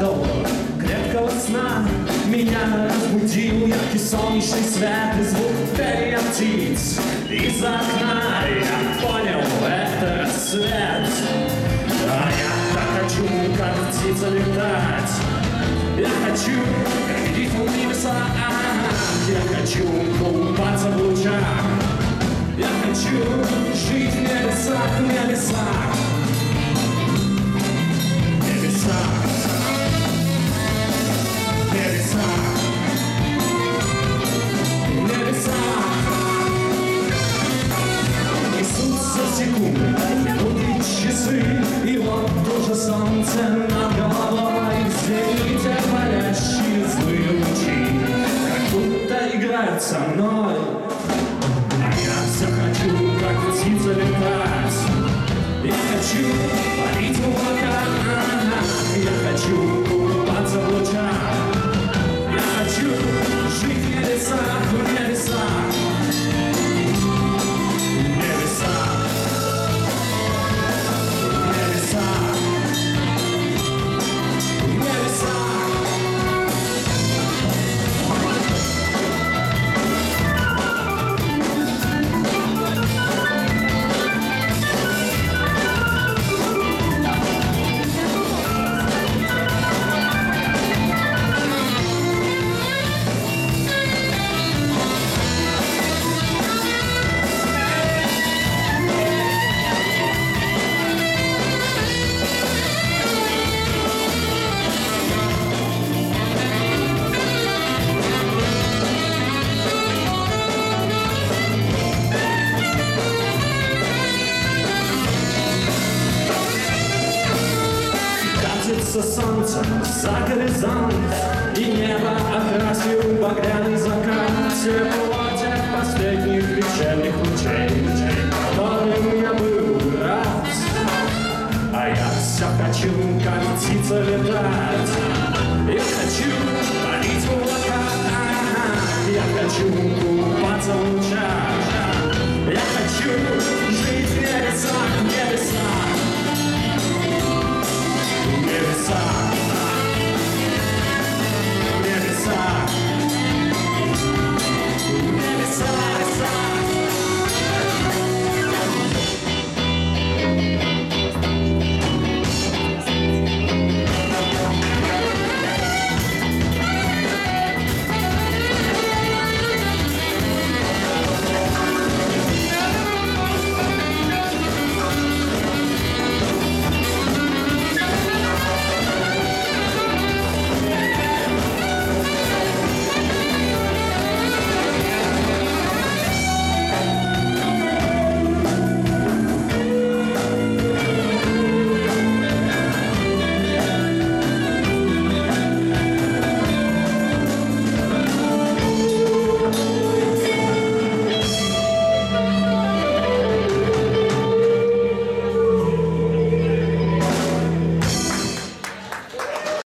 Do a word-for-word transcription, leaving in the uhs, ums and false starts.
недолго крепкого сна меня разбудил яркий солнечный свет и звук пения птиц. Из окна я понял, это рассвет. А я так хочу, как птица, летать. Я хочу видеть в небесах. Я хочу купаться в лучах. Я хочу жить в небесах, в небесах. Небеса, небеса, небеса. Несутся секунды, минуты, часы, и вот тоже солнце над головой. Зените палящие злые лучи, как будто играют со мной. А я все хочу, как птица, летать. Я хочу парить в облаках. Я хочу купаться в лучах. Я хочу жить в небесах, в небесах. Небеса, небеса, небеса. Солнце за горизонт, и небо окрасил багряный закат. Тепло тех последних вечерних лучей, которым я был рад. А я все хочу, как птица, летать. Я хочу парить в облаках. Я хочу купаться в лучах. Я хочу жить в небесах, в небесах. Небеса.